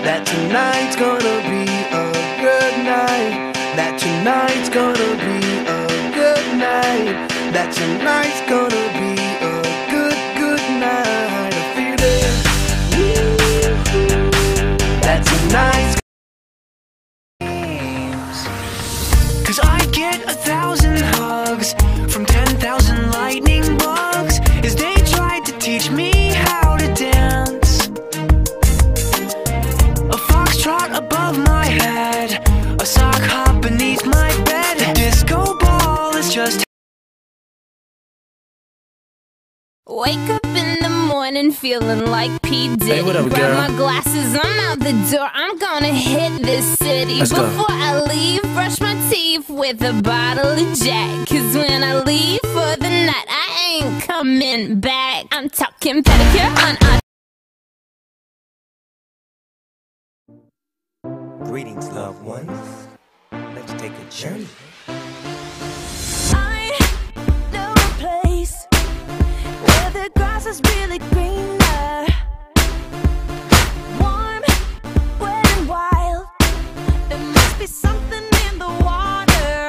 that tonight's gonna be a good night, that tonight's gonna be a good night, that tonight's gonna be a good, good night. I feel it, that tonight's. 'Cause I get 1,000 hugs from 10,000 lightning bugs as they tried to teach me how to dance. A foxtrot above my head, a sock hop beneath my bed. A disco ball is just. Wake up in the morning feeling like P. Diddy. Hey, what up, grab girl? my glasses, I'm out the door. I'm gonna hit this city. Let's go. Before I leave, brush my teeth with a bottle of Jack. 'Cause when I leave for the night, I ain't coming back. I'm talking pedicure on us. Greetings, loved ones. Let's take a journey. I know a place where the grass is really greener, warm, wet and wild. There must be something in the water.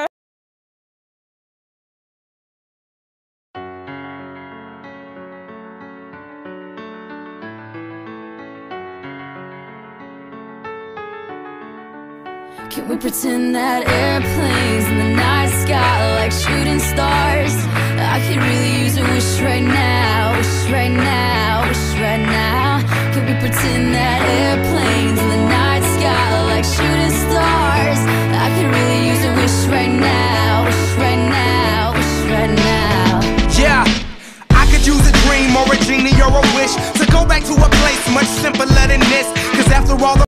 Can we pretend that airplanes in the night sky are like shooting stars? I could really use a wish right now, wish right now, wish right now. Can we pretend that airplanes in the night sky are like shooting stars? I could really use a wish right now, wish right now, wish right now. Yeah, I could use a dream or a genie or a wish to go back to a place much simpler